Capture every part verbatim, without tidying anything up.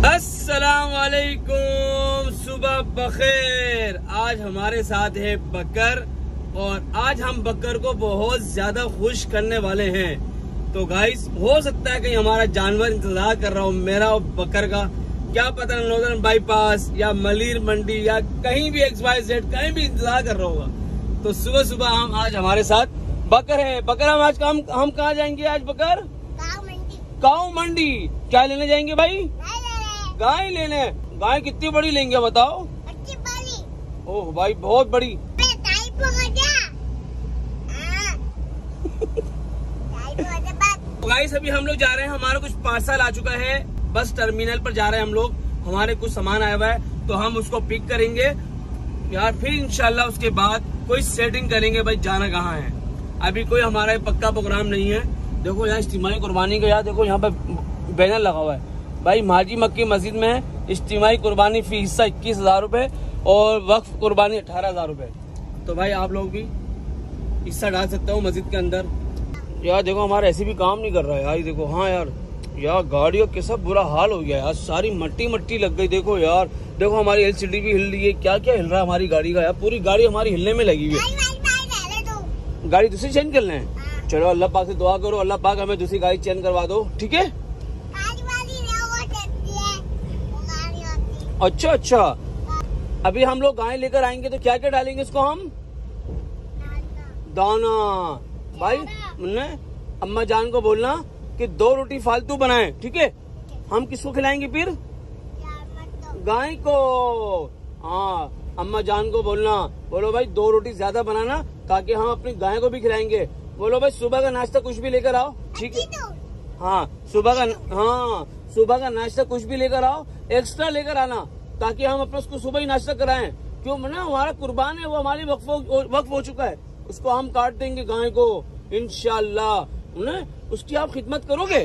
अस्सलाम वालेकुम, सुबह बखैर। आज हमारे साथ है बकर और आज हम बकर को बहुत ज्यादा खुश करने वाले हैं। तो गाइस, हो सकता है कि हमारा जानवर इंतजार कर रहा हो मेरा और बकर का, क्या पता नॉर्दर्न बाईपास या मलिर मंडी या कहीं भी एक्स वाई जेड कहीं भी इंतजार कर रहा होगा। तो सुबह सुबह हम आज हमारे साथ बकर है। बकर हम आज हम हम कहाँ जाएंगे आज बकर? गाँव मंडी। क्या लेने जाएंगे भाई? गाय लेने। गाय कितनी बड़ी लेंगे बताओ? अच्छी बड़ी। ओह भाई, बहुत बड़ी। तो गाइस, अभी हम लोग जा रहे हैं, हमारा कुछ पार्सल आ चुका है, बस टर्मिनल पर जा रहे हैं हम लोग। हमारे कुछ सामान आया हुआ है तो हम उसको पिक करेंगे यार, फिर इंशाल्लाह उसके बाद कोई सेटिंग करेंगे भाई जाना कहाँ है। अभी कोई हमारा पक्का प्रोग्राम नहीं है। देखो यहाँ इज्तिमाई कुर्बानी का, यार देखो यहाँ पे बैनर लगा हुआ है भाई, माजी मक्की मस्जिद में इज्तिमाई कुर्बानी फी हिस्सा इक्कीस हजार रूपए और वक्फ कुर्बानी अठारह हजार रूपए। तो भाई आप लोग भी हिस्सा डाल सकते हो मस्जिद के अंदर। यार देखो हमारा ऐसे भी काम नहीं कर रहा है यार, देखो। हाँ यार, यार गाड़ियों के सब बुरा हाल हो गया यार, सारी मट्टी मट्टी लग गई। देखो यार, देखो हमारी एलसीडी भी हिल रही है, क्या क्या हिल रहा है हमारी गाड़ी का यार, पूरी गाड़ी हमारी हिलने में लगी हुई है। गाड़ी दूसरी चेंज करना है? चलो अल्लाह पाक से दुआ करो, अल्लाह पाक हमें दूसरी गाड़ी चेंज करवा दो, ठीक है? अच्छा अच्छा, अभी हम लोग गाय लेकर आएंगे तो क्या क्या डालेंगे इसको हम? दाना। भाई मुन्ने, अम्मा जान को बोलना कि दो रोटी फालतू बनाए, ठीक है? हम किसको खिलाएंगे फिर? गाय को। हाँ, अम्मा जान को बोलना, बोलो भाई दो रोटी ज्यादा बनाना ताकि हम अपनी गाय को भी खिलाएंगे। बोलो भाई सुबह का नाश्ता कुछ भी लेकर आओ, ठीक है? हाँ सुबह का, हाँ सुबह का नाश्ता कुछ भी लेकर आओ, एक्स्ट्रा लेकर आना ताकि हम अपने उसको सुबह ही नाश्ता कराएं। क्यों ना, हमारा कुर्बान है, वो हमारी वक्फ वक्फ हो चुका है, उसको हम काट देंगे गाय को इंशाल्लाह। ना उसकी आप खिदमत करोगे?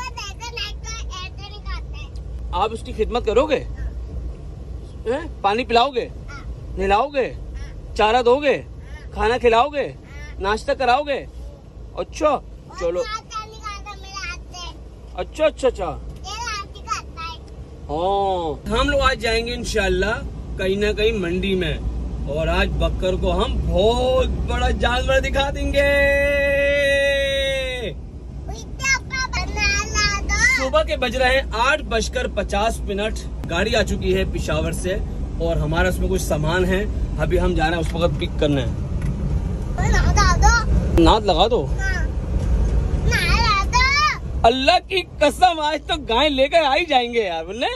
आप उसकी खिदमत करोगे? है? पानी पिलाओगे, नहलाओगे, चारा दोगे, खाना खिलाओगे, नाश्ता कराओगे? अच्छा चलो, अच्छा अच्छा अच्छा। हाँ, हम लोग आज जाएंगे इंशाल्लाह कहीं ना कहीं मंडी में और आज बकर को हम बहुत बड़ा जानवर दिखा देंगे। सुबह के बज रहे हैं आठ बजकर पचास मिनट। गाड़ी आ चुकी है पिशावर से और हमारा उसमें कुछ सामान है, अभी हम जा रहे हैं उस वक्त पिक करने। नाद लगा दो। अल्लाह की कसम, आज तो गाय लेकर आ ही जाएंगे यार बोले।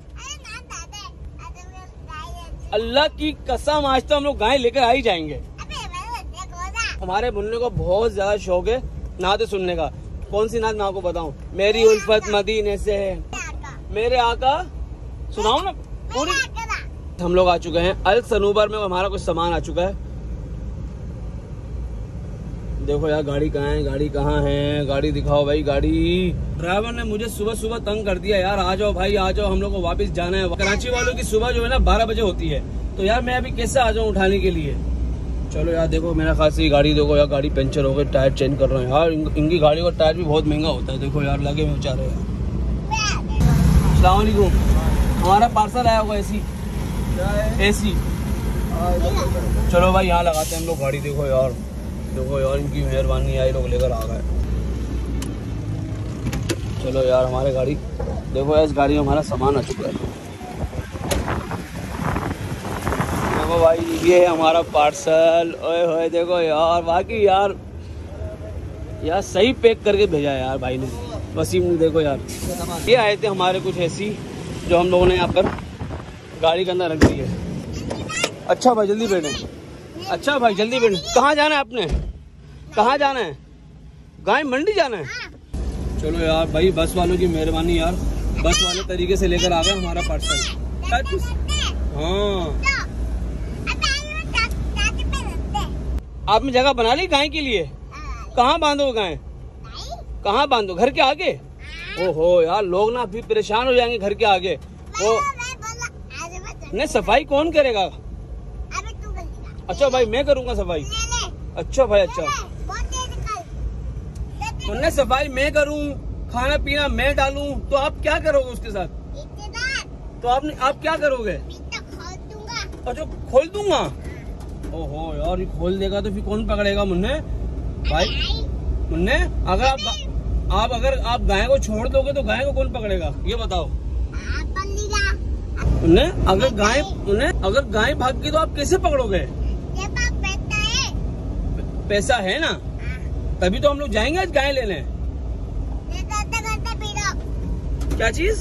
अल्लाह की कसम, आज तो हम लोग गाय लेकर आ ही जाएंगे। हमारे मुन्ने को बहुत ज्यादा शौक है नाते सुनने का। कौन सी नात मैं आपको बताऊं? मेरी उल्फत मदीने से है, मेरे आका, सुनाओ ना पूरी। हम लोग आ चुके हैं अल सनूबर में, हमारा कुछ सामान आ चुका है। देखो यार गाड़ी कहाँ है, गाड़ी कहाँ है, गाड़ी दिखाओ भाई गाड़ी। ड्राइवर ने मुझे सुबह सुबह तंग कर दिया यार, आ जाओ भाई आ जाओ, हम लोग को वापस जाना है। कराची वालों की सुबह जो है ना बारह बजे होती है, तो यार मैं अभी कैसे आ जाऊँ उठाने के लिए? चलो यार देखो मेरा खास गाड़ी, देखो यार गाड़ी पंचर हो गई, टायर चेंज कर रहे हैं यार। इनकी गाड़ी का टायर भी बहुत महंगा होता है, देखो यार लगे हुए बेचारे यार। अस्सलाम वालेकुम, हमारा पार्सल आया होगा एसी एसी। चलो भाई यहाँ लगाते हैं हम लोग गाड़ी। देखो यार, देखो यार इनकी मेहरबानी आई, लोग लेकर आ गए। चलो यार हमारे गाड़ी, देखो यार इस गाड़ी में हमारा सामान आ चुका है। देखो भाई ये है हमारा पार्सल। ओए होए देखो यार, बाकी यार यार सही पैक करके भेजा है यार भाई ने, वसीम ने। देखो यार ये आए थे हमारे कुछ ऐसी जो हम लोगों ने यहाँ पर गाड़ी के अंदर रख दी है। अच्छा भाई जल्दी बैठे, अच्छा भाई जल्दी बैठे। कहाँ जाना है आपने? कहाँ जाना है? गाय मंडी जाना है? चलो यार भाई बस वालों की मेहरबानी यार, बस वाले तरीके से लेकर आ गए हमारा पार्सल। हाँ आपने जगह बना ली गाय के लिए? कहाँ बांधो गाय? कहाँ बांधो? घर के आगे? ओहो यार लोग ना अभी परेशान हो जाएंगे घर के आगे। वो नहीं, सफाई कौन करेगा? अच्छा भाई मैं करूँगा सफाई। अच्छा भाई अच्छा, तो सफाई मैं करूँ, खाना पीना मैं डालूं, तो आप क्या करोगे उसके साथ? तो आपने आप क्या करोगे? खोल दूंगा। अच्छा खोल दूंगा। ओहो यार ये खोल देगा तो फिर कौन पकड़ेगा मुन्ने? भाई मुन्ने अगर आप आप अगर आप गाय को छोड़ दोगे तो गाय को कौन पकड़ेगा ये बताओ? मुन्ने अगर गाय मुन्ने अगर गाय भाग गई तो आप कैसे पकड़ोगे? ये पैसा है। पैसा है ना, तभी तो हम लोग जाएंगे आज गाय लेने। क्या चीज?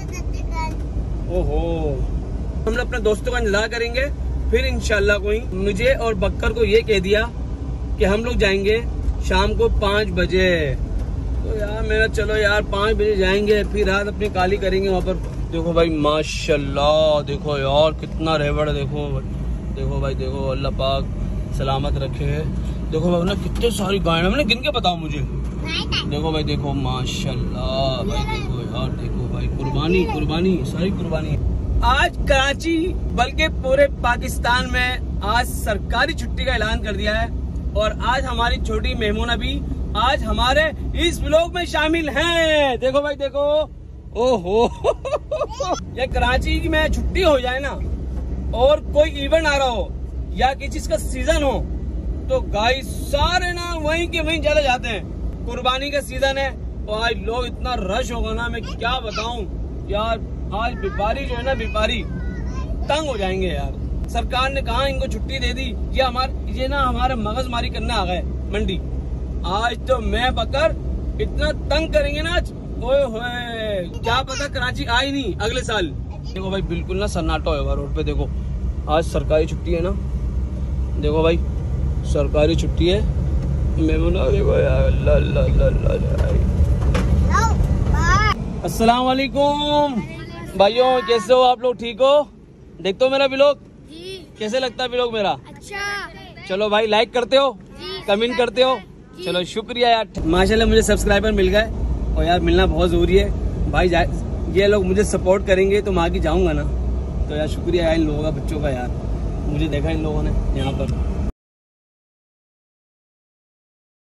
ओहो हम लोग अपने दोस्तों का इंतजार करेंगे, फिर इंशाल्लाह कोई मुझे और बक्कर को ये कह दिया कि हम लोग जाएंगे शाम को पाँच बजे। तो यार मेरा चलो यार पाँच बजे जाएंगे, फिर रात अपनी काली करेंगे वहाँ पर। देखो भाई माशाल्लाह, देखो यार कितना रेवड़, देखो देखो भाई देखो, अल्लाह पाक सलामत रखे। देखो भाई ना कितने सारी गाय, मैंने गिन के बताओ मुझे। देखो भाई देखो माशाल्लाह भाई, देखो यार देखो भाई, कुर्बानी कुर्बानी सारी कुर्बानी। आज कराची बल्कि पूरे पाकिस्तान में आज सरकारी छुट्टी का ऐलान कर दिया है और आज हमारी छोटी मेहमूना भी आज हमारे इस व्लॉग में शामिल हैं। देखो भाई देखो, ओहो ये कराची की में छुट्टी हो जाए ना और कोई इवेंट आ रहा हो या किसी चीज का सीजन हो तो गाइस सारे ना वहीं के वहीं चले जाते हैं। कुर्बानी का सीजन है और आज लोग इतना रश होगा ना, मैं क्या बताऊं यार। आज व्यापारी जो है ना, व्यापारी तंग हो जाएंगे यार। सरकार ने कहा इनको छुट्टी दे दी, ये हमारे ये ना हमारे मगजमारी करने आ गए मंडी। आज तो मैं बकर इतना तंग करेंगे ना आज, ओए होए क्या पता कराची आई नहीं अगले साल। देखो भाई बिल्कुल ना सन्नाटा होगा रोड पे। देखो आज सरकारी छुट्टी है ना, देखो भाई सरकारी छुट्टी है। मेमूना देखो यार, अल्लाह अल्लाह अल्लाह। अस्सलाम वालेकुम भाइयों, कैसे हो आप लोग? ठीक हो? देखते हो मेरा व्लॉग? कैसे लगता है व्लॉग मेरा? अच्छा। चलो भाई लाइक करते हो, कमेंट करते हो, चलो शुक्रिया यार। माशाल्लाह मुझे सब्सक्राइबर मिल गए और यार मिलना बहुत जरूरी है भाई। ये लोग मुझे सपोर्ट करेंगे तो मैं आगे जाऊंगा ना, तो यार शुक्रिया यार इन लोगों का, बच्चों का यार। मुझे देखा इन लोगों ने यहाँ पर